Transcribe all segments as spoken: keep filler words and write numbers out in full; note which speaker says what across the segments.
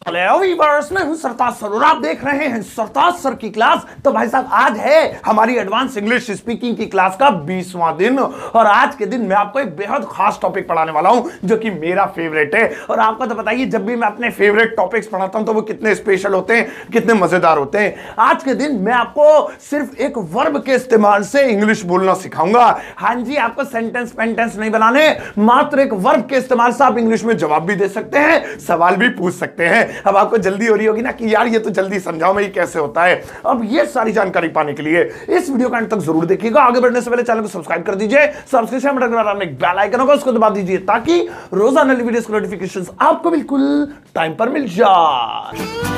Speaker 1: Hello viewers, मैं हूं सरताज sir और आप देख रहे हैं सरताज सर की क्लास। तो भाई साहब, आज है हमारी एडवांस इंग्लिश स्पीकिंग की क्लास का बीसवां दिन और आज के दिन मैं आपको एक बेहद खास टॉपिक पढ़ाने वाला हूं जो कि मेरा फेवरेट है। और आपको तो बताइए, जब भी मैं अपने फेवरेट टॉपिक्स पढ़ाता हूं तो वो कितने स्पेशल होते हैं, कितने मजेदार होते हैं। आज के दिन मैं आपको सिर्फ एक वर्ब के इस्तेमाल से इंग्लिश बोलना सिखाऊंगा। हाँ जी, आपको सेंटेंस पेंटेंस नहीं बनाने, मात्र एक वर्ब के इस्तेमाल से आप इंग्लिश में जवाब भी दे सकते हैं, सवाल भी पूछ सकते हैं। अब आपको जल्दी हो रही होगी ना कि यार ये तो जल्दी समझाओ मैं, ये कैसे होता है। अब ये सारी जानकारी पाने के लिए इस वीडियो का अंत तक जरूर देखिएगा। आगे बढ़ने से पहले चैनल को सब्सक्राइब कर दीजिए, सब्सक्रिप्शन बटन के बाद आपने बेल आइकन होगा उसको दबा दीजिए ताकि रोजाना नई वीडियोस के नोटिफिकेशंस आपको बिल्कुल टाइम पर मिल जाए।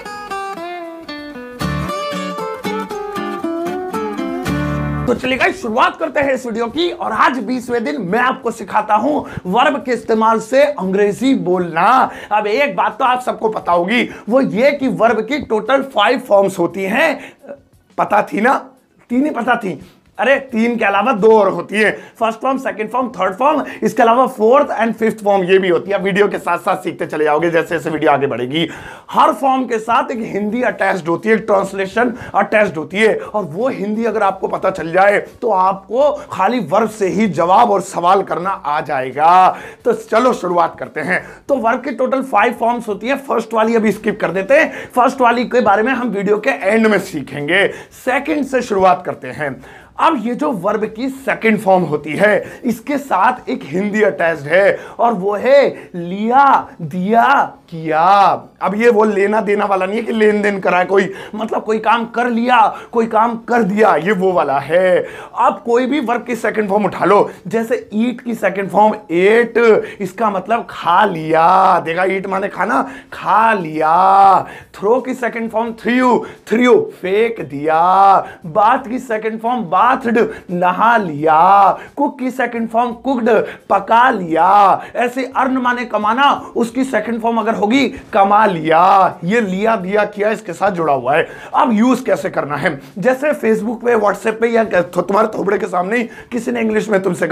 Speaker 1: तो चलिए गाइस, शुरुआत करते हैं इस वीडियो की। और आज बीसवें दिन मैं आपको सिखाता हूं वर्ब के इस्तेमाल से अंग्रेजी बोलना। अब एक बात तो आप सबको पता होगी, वो ये कि वर्ब की टोटल फाइव फॉर्म्स होती हैं। पता थी ना? तीन ही पता थी? अरे तीन के अलावा दो और होती है, first form, second form, third form, इसके अलावा फोर्थ एंड फिफ्थ फॉर्म ये भी होती है। वीडियो के साथ साथ सीखते चले जाओगे जैसे जैसे वीडियो आगे बढ़ेगी। हर फॉर्म के साथ एक हिंदी अटैच्ड होती है, ट्रांसलेशन अटैच्ड होती है। और वो हिंदी अगर आपको पता चल जाए तो आपको खाली वर्ब से ही जवाब और सवाल करना आ जाएगा। तो चलो शुरुआत करते हैं। तो वर्ब की टोटल फाइव फॉर्म्स होती है। फर्स्ट वाली अभी स्किप कर देते हैं, फर्स्ट वाली के बारे में हम वीडियो के एंड में सीखेंगे। सेकंड से शुरुआत करते हैं। अब ये जो वर्ब की सेकंड फॉर्म होती है, इसके साथ एक हिंदी अटैच्ड है और वो है लिया, दिया, किया। अब ये वो लेना देना वाला नहीं है कि लेन देन करा है कोई, मतलब कोई काम कर लिया, कोई काम कर दिया, ये वो वाला है। अब कोई भी वर्ब की सेकंड फॉर्म उठा लो, जैसे ईट की सेकंड फॉर्म एट, इसका मतलब खा लिया। देखा, ईट माने खाना, खा लिया। थ्रो की सेकंड फॉर्म थ्रू, थ्रू फेंक दिया। बाथ की सेकंड फॉर्म बाथड, नहा लिया। कुक की सेकंड फॉर्म कुक्ड, पका लिया। ऐसे अर्न माने कमाना, उसकी सेकंड फॉर्म अगर होगी कमा लिया। ये लिया, दिया, किया इसके साथ जुड़ा हुआ है। अब यूज कैसे करना है, जैसे फेसबुक पे, व्हाट्सएप पे या तुम्हारे थोबड़े के सामने किसी ने इंग्लिश में तुमसे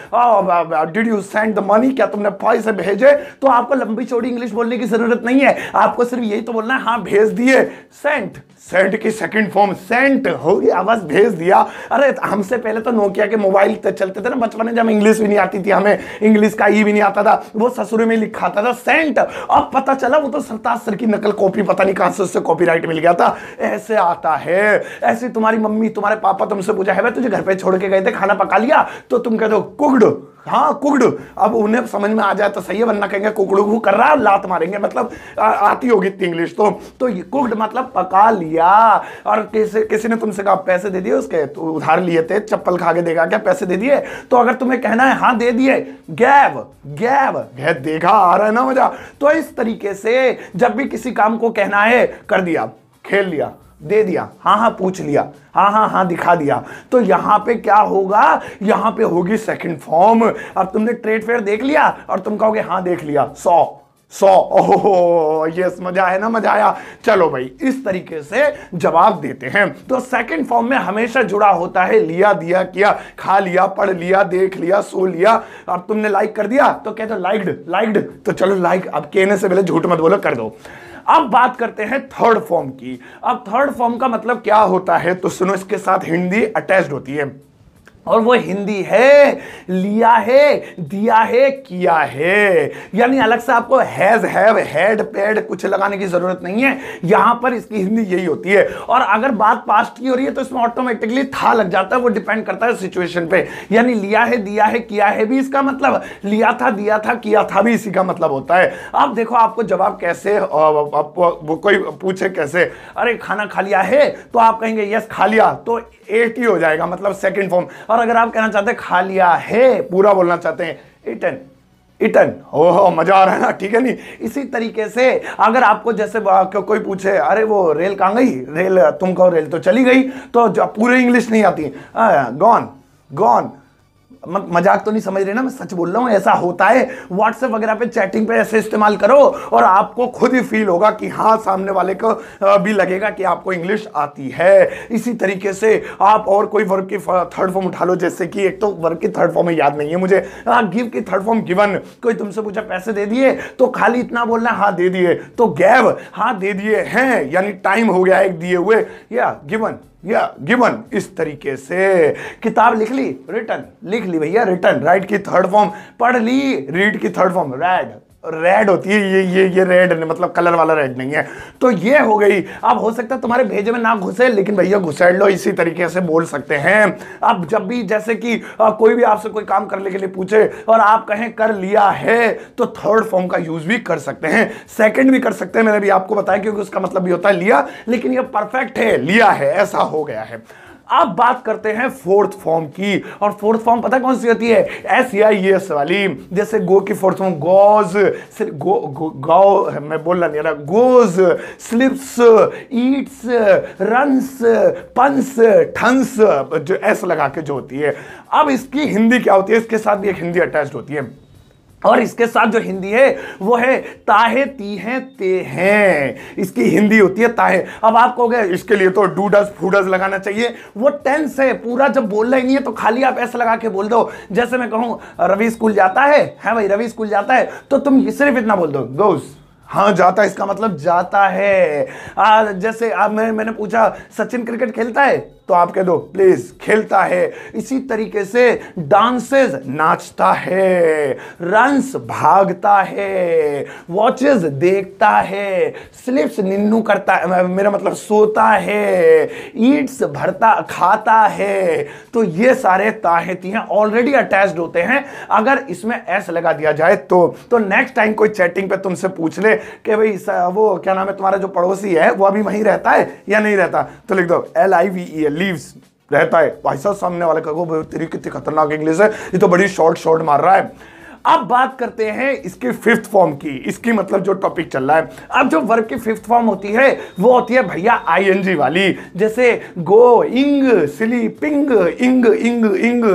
Speaker 1: कहा did you send the money, क्या तुमने पैसे भेजे, तो आपको लंबी चौड़ी इंग्लिश बोलने की जरूरत नहीं है। आपको सिर्फ यही तो बोलना है, हाँ भेज दिए। सेंट, सेंट की सेकंड फॉर्म सेंट हो गया, बस भेज दिया। अरे हमसे पहले तो नोकिया के मोबाइल चलते थे ना बचपन में, जब इंग्लिश भी नहीं आती थी, हमें इंग्लिश का ई भी नहीं आता था, वो ससुर में लिखा था सेंट। अब पता चला वो तो सरताज सर की नकल कॉपी, पता नहीं कहां से उससे कॉपीराइट मिल गया था। ऐसे आता है। ऐसे तुम्हारी मम्मी, तुम्हारे पापा तुमसे पूछा है तुझे घर पे छोड़ के गए थे, खाना पका लिया, तो तुम कहते हो कुक्ड, हाँ कुक्ड। अब उन्हें समझ में आ जाए तो सही है, वरना कहेंगे कुकड़ू कर रहा है, लात मारेंगे। मतलब आ, आती होगी इंग्लिश तो तो ये कुक्ड मतलब पका लिया। और किसी किसी ने तुमसे कहा पैसे दे दिए उसके, तो उधार लिए थे, चप्पल खा के देगा क्या, पैसे दे दिए, तो अगर तुम्हें कहना है हाँ दे दिए, गैव, गैव, देखा आ रहा है ना मजा। तो इस तरीके से जब भी किसी काम को कहना है, कर दिया, खेल लिया, दे दिया, हाँ हाँ पूछ लिया, हाँ हाँ हाँ दिखा दिया, तो यहां पे क्या होगा, यहां पे होगी सेकंड फॉर्म। अब तुमने ट्रेड फेयर देख लिया और तुम कहोगे हाँ देख लिया, सौ सौ, ओहो यस, मजा है ना, मजा आया। चलो भाई, इस तरीके से जवाब देते हैं। तो सेकंड फॉर्म में हमेशा जुड़ा होता है लिया, दिया, किया, खा लिया, पढ़ लिया, देख लिया, सो लिया। अब तुमने लाइक कर दिया तो कहते लाइक्ड, लाइक्ड, तो चलो लाइक। अब कहने से पहले झूठ मत बोलो, कर दो। अब बात करते हैं थर्ड फॉर्म की। अब थर्ड फॉर्म का मतलब क्या होता है, तो सुनो, इसके साथ हिंदी अटैच्ड होती है और वो हिंदी है लिया है, दिया है, किया है। यानी अलग से आपको हैज, हैव, हैड, पेड कुछ लगाने की जरूरत नहीं है। यहां पर इसकी हिंदी यही होती है। और अगर बात पास्ट की हो रही है तो इसमें ऑटोमेटिकली था लग जाता है, वो डिपेंड करता है सिचुएशन पे। यानी लिया है, दिया है, किया है भी इसका मतलब, लिया था, दिया था, किया था भी इसी का मतलब होता है। अब देखो आपको जवाब कैसे, वो कोई पूछे कैसे, अरे खाना खा लिया है, तो आप कहेंगे यस खा लिया, तो एट ही हो जाएगा, मतलब सेकंड फॉर्म। और अगर आप कहना चाहते हैं खा लिया है, पूरा बोलना चाहते हैं, इटन, इटन, हो हो मजा आ रहा है ना, ठीक है नहीं। इसी तरीके से अगर आपको जैसे कोई पूछे अरे वो रेल कहां गई, रेल, तुम कहो रेल तो चली गई, तो पूरे इंग्लिश नहीं आती, गॉन, गॉन, मजाक तो नहीं समझ रहे ना, मैं सच बोल रहा हूं, ऐसा होता है। व्हाट्सएप वगैरह पे चैटिंग पे ऐसे इस्तेमाल करो और आपको खुद ही फील होगा कि हाँ सामने वाले को भी लगेगा कि आपको इंग्लिश आती है। इसी तरीके से आप और कोई वर्ब की थर्ड फॉर्म उठा लो, जैसे कि एक तो वर्ब की थर्ड फॉर्म याद नहीं है मुझे, गिव की थर्ड फॉर्म गिवन। कोई तुमसे पूछा पैसे दे दिए तो खाली इतना बोलना हाँ दे दिए, तो गैव हाँ दे दिए हैं यानी टाइम हो गया एक दिए हुए, या गिवन या गिवन। इस तरीके से किताब लिख ली, रिटन लिख ली भैया, रिटन। राइट की थर्ड फॉर्म पढ़ ली, रीड की थर्ड फॉर्म रेड, रेड होती है ये ये ये रेड मतलब कलर वाला रेड नहीं है। तो ये हो गई। अब हो सकता है तुम्हारे भेजे में ना घुसे, लेकिन भैया घुसेड़ लो, इसी तरीके से बोल सकते हैं। अब जब भी जैसे कि आ, कोई भी आपसे कोई काम करने के लिए पूछे और आप कहें कर लिया है, तो थर्ड फॉर्म का यूज भी कर सकते हैं, सेकंड भी कर सकते हैं। मैंने भी आपको बताया क्योंकि उसका मतलब भी होता है लिया, लेकिन ये परफेक्ट है, लिया है, ऐसा हो गया है। अब बात करते हैं फोर्थ फॉर्म की, और फोर्थ फॉर्म पता कौन सी होती है? एस या एस वाली। जैसे गो की fourth form goes, go go go मैं बोलना नहीं रहा, goes, slips, eats, runs, puns, ठंस, जो एस लगा के जो होती है। अब इसकी हिंदी क्या होती है? इसके साथ भी एक हिंदी अटैच्ड होती है, और इसके साथ जो हिंदी है वो है ताहे ती हैं ते हैं। इसकी हिंदी होती है ताहे। अब आप कहोगे इसके लिए तो डूडस फूडस लगाना चाहिए, वो टेंस है, पूरा जब बोलना ही नहीं है तो खाली आप ऐसा लगा के बोल दो। जैसे मैं कहूं रवि स्कूल जाता है, है भाई रवि स्कूल जाता है, तो तुम सिर्फ इतना बोल दो गोज, हाँ जाता है, इसका मतलब जाता है। आ, जैसे आप मैं, मैंने पूछा सचिन क्रिकेट खेलता है, तो आप कह दो प्लीज खेलता है। इसी तरीके से डांसेस नाचता है, रन्स भागता है, वॉचेस देखता है, स्लिप्स निन्नू करता है, मेरा मतलब सोता है, ईट्स भरता खाता है। तो ये सारे ताहेती हैं ऑलरेडी अटैच्ड होते हैं। अगर इसमें एस लगा दिया जाए तो तो नेक्स्ट टाइम कोई चैटिंग पे तुमसे पूछ ले कि भाई वो क्या नाम है तुम्हारा जो पड़ोसी है वो अभी वहीं रहता है या नहीं रहता, तो लिख दो L I V E leaves, रहता है। भाई साहब सामने वाले को तेरी कितनी खतरनाक इंग्लिश है, ये तो बड़ी शॉर्ट शॉर्ट मार रहा है। अब बात करते हैं इसकी फिफ्थ फॉर्म की, इसकी मतलब जो टॉपिक चल रहा है। अब जो वर्ब की फिफ्थ फॉर्म होती है वो होती है भैया आईएनजी वाली। जैसे गो, इंग, स्लीपिंग, इंग इंग इंग,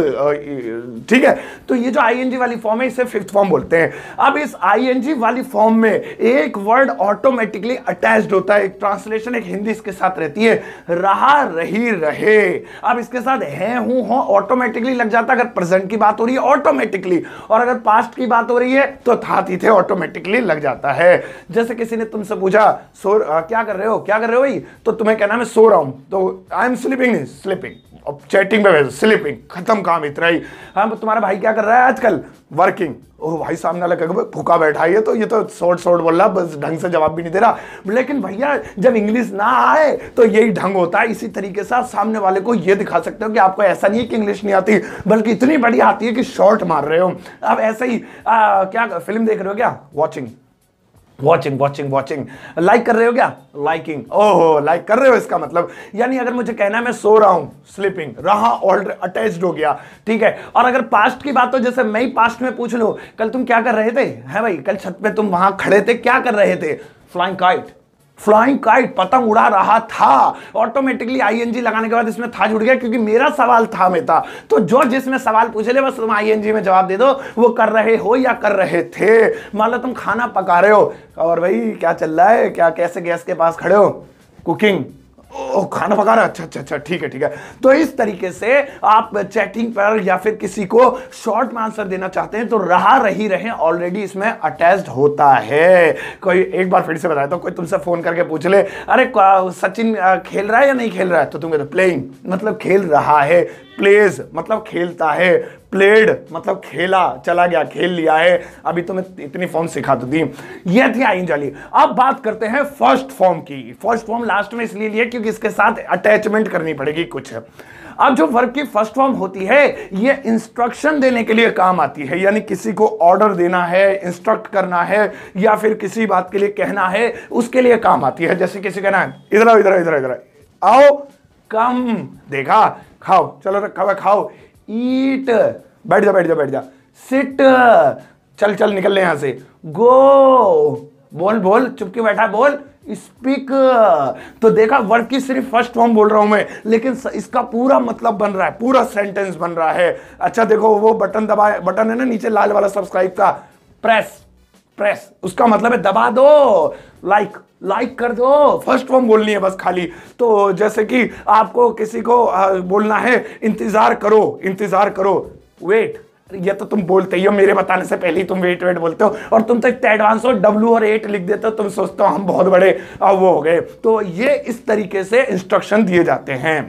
Speaker 1: ठीक है। तो ये जो आईएनजी वाली फॉर्म है इसे फिफ्थ फॉर्म बोलते हैं। अब इस आईएनजी वाली फॉर्म में एक वर्ड ऑटोमेटिकली अटैच्ड होता है, एक ट्रांसलेशन एक हिंदी इसके साथ रहती है, रहा, रही, रहे। अब इसके साथ है, हूं, हो ऑटोमेटिकली लग जाता है अगर प्रेजेंट की बात हो रही है ऑटोमेटिकली, और अगर पास्ट की बात हो रही है तो था थी थे ऑटोमेटिकली लग जाता है। जैसे किसी ने तुमसे पूछा सो आ, क्या कर रहे हो क्या कर रहे हो भाई, तो तुम्हें कहना मैं सो रहा हूं, तो आई एम स्लीपिंग, स्लीपिंग। अब चैटिंग पे स्लीपिंग, खत्म काम इतना ही। हाँ तुम्हारा भाई क्या कर रहा है आजकल? वर्किंग। ओह भाई सामने वाला कहेगा भूखा बैठा है, तो ये तो शॉर्ट शॉर्ट बोल रहा, बस ढंग से जवाब भी नहीं दे रहा। लेकिन भैया जब इंग्लिश ना आए तो यही ढंग होता है। इसी तरीके से आप सामने वाले को ये दिखा सकते हो कि आपको ऐसा नहीं है कि इंग्लिश नहीं आती, बल्कि इतनी बढ़िया आती है कि शॉर्ट मार रहे हो। अब ऐसे ही आ, क्या फिल्म देख रहे हो क्या? Watching watching watching watching. Like कर रहे हो क्या? लाइकिंग। ओहो लाइक कर रहे हो, इसका मतलब यानी अगर मुझे कहना है मैं सो रहा हूं, स्लीपिंग, रहा ऑलरेडी अटैच्ड हो गया, ठीक है। और अगर पास्ट की बात हो, जैसे मैं ही पास्ट में पूछ लूं कल तुम क्या कर रहे थे, है भाई कल छत पे तुम वहां खड़े थे, क्या कर रहे थे? फ्लाइंग काइट, फ्लाइंग काइट, पतंग उड़ा रहा था। ऑटोमेटिकली आईएनजी लगाने के बाद इसमें था जुड़ गया, क्योंकि मेरा सवाल था में था। तो जो जिसमें सवाल पूछे ले बस तुम आईएनजी में जवाब दे दो, वो कर रहे हो या कर रहे थे। मान लो तुम खाना पका रहे हो और भाई क्या चल रहा है, क्या कैसे गैस के पास खड़े हो? कुकिंग। ओ खाना पका रहा है, अच्छा अच्छा अच्छा ठीक है ठीक है। तो इस तरीके से आप चैटिंग पर या फिर किसी को शॉर्ट में आंसर देना चाहते हैं तो रहा, रही, रहे ऑलरेडी इसमें अटैच्ड होता है। कोई एक बार फिर से बताया तो कोई तुमसे फोन करके पूछ ले अरे सचिन खेल रहा है या नहीं खेल रहा है, तो तुम कहते प्लेइंग मतलब खेल रहा है, प्लेज मतलब खेलता है, प्लेड मतलब खेला, चला गया, खेल लिया है। अभी तो मैं इतनी फॉर्म सिखा तो दी, ये थी आइंज वाली। अब बात करते हैं फर्स्ट फॉर्म की। फर्स्ट फॉर्म लास्ट में इसलिए लिया क्योंकि इसके साथ अटैचमेंट करनी पड़ेगी कुछ। अब जो वर्ब की फर्स्ट फॉर्म होती है ये इंस्ट्रक्शन देने के लिए काम आती है, यानी किसी को ऑर्डर देना है, इंस्ट्रक्ट करना है, या फिर किसी बात के लिए कहना है, उसके लिए काम आती है। जैसे किसी कहना है इधर आओ इधर इधर इधर आओ, कम, देखा, खाओ, चलो रखा हुआ खाओ, ईट, बैठ जा बैठ जा बैठ जा, सिट, चल चल निकल ले यहां से, गो, बोल बोल, चुपके बैठा है, बोल, स्पीक। तो देखा, वर्ब की सिर्फ फर्स्ट फॉर्म बोल रहा हूं मैं, लेकिन इसका पूरा मतलब बन रहा है, पूरा सेंटेंस बन रहा है। अच्छा देखो, वो बटन दबा, बटन है ना नीचे लाल वाला सब्सक्राइब का, प्रेस प्रेस, उसका मतलब है दबा दो, लाइक लाइक कर दो। फर्स्ट फॉर्म बोलनी है बस खाली। तो जैसे कि आपको किसी को बोलना है इंतजार करो, इंतजार करो, वेट, ये तो तुम बोलते ही हो, मेरे बताने से पहले ही तुम वेट वेट बोलते हो, और तुम तो इतने एडवांस हो, डब्ल्यू और एट लिख देते हो, तुम सोचते हो हम बहुत बड़े वो हो गए। तो ये इस तरीके से इंस्ट्रक्शन दिए जाते हैं।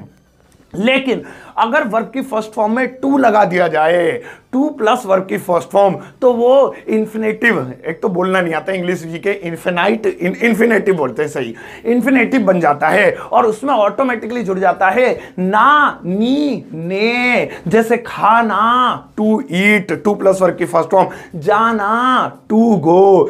Speaker 1: लेकिन अगर वर्ब की फर्स्ट फॉर्म में टू लगा दिया जाए, टू प्लस वर्ब की फर्स्ट फॉर्म, तो वो इन्फिनेटिव, एक तो बोलना नहीं आता इंग्लिश जी के, इन्फिनाइट इन्फिनेटिव बोलते हैं, सही, इन्फिनेटिव बन जाता है, और उसमें ऑटोमेटिकली जुड़ जाता है ना, नी, ने। जैसे खाना, to eat, to plus verb की फर्स्ट फॉर्म, जाना, टू गो,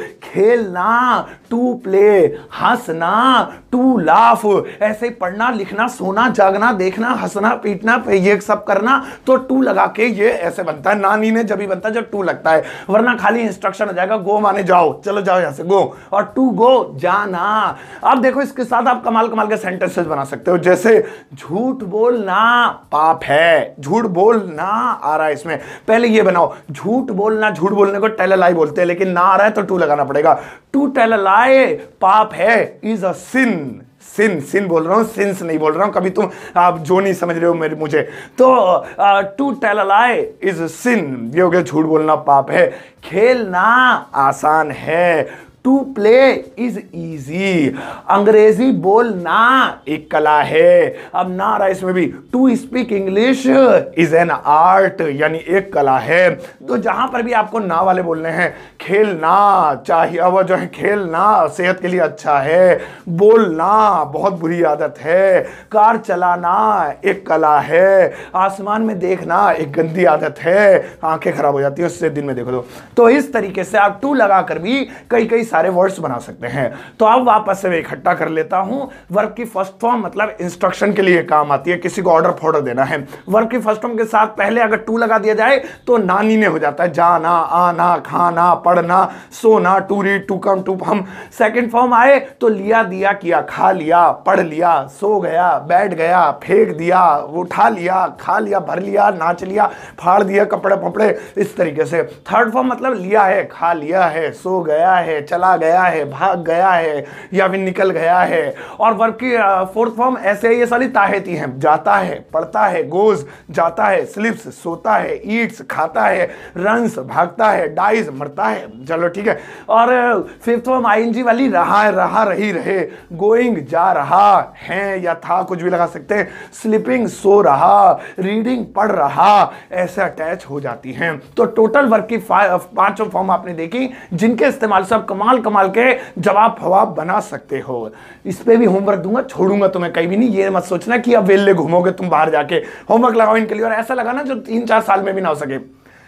Speaker 1: खेलना, टू प्ले, हंसना, टू लाफ। ऐसे ही पढ़ना, लिखना, सोना, जागना, देखना, हंसना, पीटना, ये सब करना, तो टू लगा के ये ऐसे बनता है। नानी ने जब भी बनता है जब टू लगता है, वरना खाली इंस्ट्रक्शन हो जाएगा, गो माने जाओ, चलो जाओ यहां से, गो, और टू गो, जाना। अब देखो, इसके साथ आप कमाल कमाल के सेंटेंसेस बना सकते हो, जैसे झूठ बोलना पाप है, झूठ बोलना आ रहा है इसमें, पहले ये बनाओ, झूठ बोलना, झूठ बोलने को टेल अ लाई बोलते हैं, लेकिन ना आ रहा है तो टू लगाना पड़ेगा, टू टेल अ लाई पाप है, इज अ सिन, सिन, सिन बोल रहा हूं, सिंस नहीं बोल रहा हूं, कभी तुम आप जो नहीं समझ रहे हो मेरे मुझे। तो to tell a lie is sin, ये हो गया झूठ बोलना पाप है। खेलना आसान है, टू प्ले इज इजी। अंग्रेजी बोलना एक कला है, अब ना आ रहा इसमें भी, to speak English is an art, यानी एक कला है। तो जहां पर भी आपको ना वाले बोलने हैं, खेलना चाहिए, वो जो है खेलना सेहत के लिए अच्छा है, बोलना बहुत बुरी आदत है, कार चलाना एक कला है, आसमान में देखना एक गंदी आदत है, आंखें खराब हो जाती है उससे, दिन में देखो तो। तो इस तरीके से आप टू लगाकर भी कई कई सारे वर्ड्स बना सकते हैं। तो अब वापस से मैं इकट्ठा कर लेता हूं। वर्ब की फर्स्ट फॉर्म मतलब इंस्ट्रक्शन के लिए काम आती है, किसी को ऑर्डर फॉर्डर देना है। वर्ब की फर्स्ट फॉर्म के साथ पहले अगर टू लगा दिया जाए तो नानी ने हो जाता है, जाना, आना, खाना, पढ़ना, सोना, to read, to come, to hum. Second form आए तो लिया, दिया, किया, खा लिया, पढ़ लिया, सो गया, बैठ गया, फेंक दिया, उठा लिया, खा लिया, भर लिया, नाच लिया, फाड़ दिया, कपड़े पपड़े, इस तरीके से। थर्ड फॉर्म मतलब लिया है, खा लिया है, सो गया है, चला गया है, भाग गया है, या फिर निकल गया है। और वर्ब की फोर्थ फॉर्म ऐसे ये सारी ताहेती हैं, जाता है, पढ़ता है, गोज जाता है, स्लिप्स सोता है, ईट्स खाता है, रन्स भागता है, डाइज मरता है, चलो ठीक है। और फिफ्थ फॉर्म आईएनजी वाली, रहा है, रहा, रही, रहे, गोइंग जा रहा है या था, कुछ भी लगा सकते हैं, स्लीपिंग सो रहा, रीडिंग पढ़ रहा, ऐसे अटैच हो जाती हैं। तो टोटल वर्ब की पांचों फॉर्म आपने देखी, जिनके इस्तेमाल से आप कमाल कमाल के जवाब फवाब बना सकते हो। इस पे भी होमवर्क दूंगा, छोड़ूंगा तुम्हें कहीं भी नहीं, ये मत सोचना कि अब वेले घूमोगे तुम बाहर जाके। होमवर्क लगाओ इनके लिए, और ऐसा लगाना जो तीन चार साल में भी ना हो सके।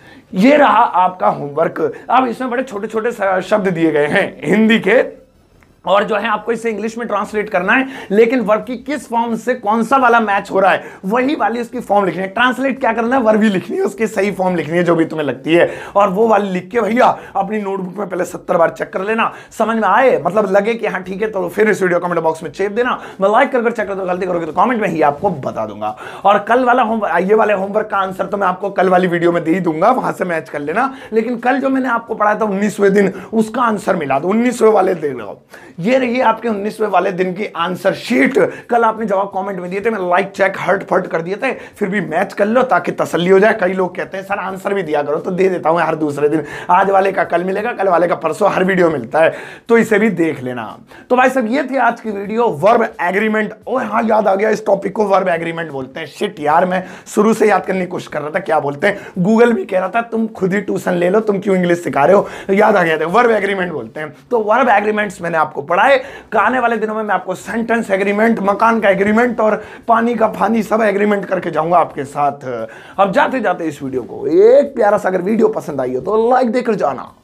Speaker 1: ये रहा आपका होमवर्क। अब इसमें बड़े छोटे छोटे शब्द दिए गए हैं हिंदी के, और जो है आपको इसे इंग्लिश में ट्रांसलेट करना है, लेकिन वर्ब की किस फॉर्म से कौन सा वाला मैच हो रहा है वही वाली उसकी फॉर्म लिखनी है। ट्रांसलेट क्या करना है, वर्ब ही लिखनी है, उसकी सही फॉर्म लिखनी है जो भी तुम्हें लगती है, और वो वाली लिख के भैया अपनी नोटबुक में पहले सत्तर बार चेक कर लेना, समझ में आए, मतलब लगे कि हाँ ठीक है, तो फिर इस वीडियो कमेंट बॉक्स में चेप देना, मैं लाइक कर चेक कर दो, गलती करोगे तो कमेंट में ही आपको बता दूंगा। और कल वाला होम ये वाले होमवर्क का आंसर तो मैं आपको कल वाली वीडियो में दे ही दूंगा, वहां से मैच कर लेना। लेकिन कल जो मैंने आपको पढ़ाया था उन्नीसवें दिन, उसका आंसर मिला दो, उन्नीसवें वाले दे लो। ये रही आपके उन्नीसवें वाले दिन की आंसर शीट। कल आपने जवाब कमेंट में दिए थे, मैं लाइक चेक हर्ट फर्ट कर दिए थे, फिर भी मैच कर लो ताकि तसल्ली हो जाए। कई लोग कहते हैं सर आंसर भी दिया करो, तो दे देता हूं हर दूसरे दिन, आज वाले का कल मिलेगा, कल वाले का परसों, हर वीडियो मिलता है, तो इसे भी देख लेना। तो भाई सब ये थी आज की वीडियो, वर्ब एग्रीमेंट। ओ हाँ याद आ गया, इस टॉपिक को वर्ब एग्रीमेंट बोलते हैं। शिट यार, मैं शुरू से याद करने की कोशिश कर रहा था क्या बोलते हैं, गूगल भी कह रहा था तुम खुद ही ट्यूशन ले लो, तुम क्यों इंग्लिश सिखा रहे हो, याद आ गया था, वर्ब एग्रीमेंट बोलते हैं। तो वर्ब एग्रीमेंट्स मैंने आपको पढ़ाए, आने वाले दिनों में मैं आपको सेंटेंस एग्रीमेंट, मकान का एग्रीमेंट और पानी का फानी सब एग्रीमेंट करके जाऊंगा आपके साथ। अब जाते जाते इस वीडियो को एक प्यारा सा अगर वीडियो पसंद आई हो तो लाइक देकर जाना।